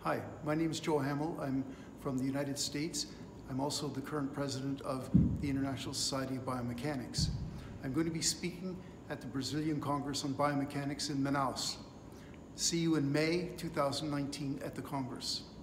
Hi, my name is Joe Hamill. I'm from the United States. I'm also the current president of the International Society of Biomechanics. I'm going to be speaking at the Brazilian Congress on Biomechanics in Manaus. See you in May 2019 at the Congress.